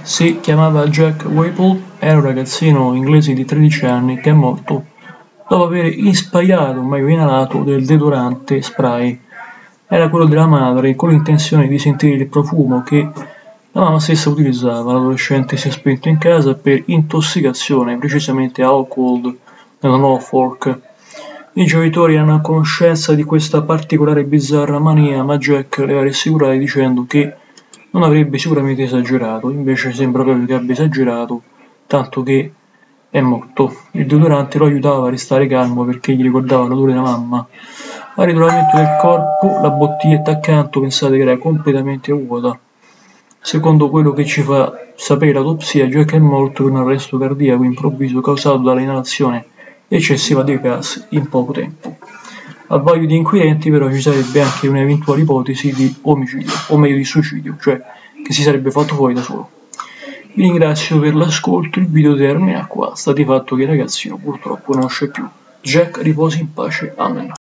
Si chiamava Jack Whipple, era un ragazzino inglese di 13 anni che è morto dopo aver inspaiato un meglio inalato del deodorante spray. Era quello della madre con l'intenzione di sentire il profumo che la mamma stessa utilizzava. L'adolescente si è spento in casa per intossicazione, precisamente alcol nella Norfolk. I genitori erano a conoscenza di questa particolare e bizzarra mania, ma Jack le ha rassicurati dicendo che non avrebbe sicuramente esagerato, invece sembra proprio che abbia esagerato, tanto che è morto. Il deodorante lo aiutava a restare calmo perché gli ricordava l'odore della mamma. Al ritrovamento del corpo, la bottiglietta accanto pensate che era completamente vuota. Secondo quello che ci fa sapere l'autopsia, Jack è morto per un arresto cardiaco improvviso causato dall'inalazione eccessiva di gas in poco tempo. Al vaglio di inquirenti però ci sarebbe anche un'eventuale ipotesi di omicidio, o meglio di suicidio, cioè che si sarebbe fatto fuori da solo. Vi ringrazio per l'ascolto, il video termina qua, sta di fatto che il ragazzino purtroppo non c'è più. Jack riposi in pace, amen.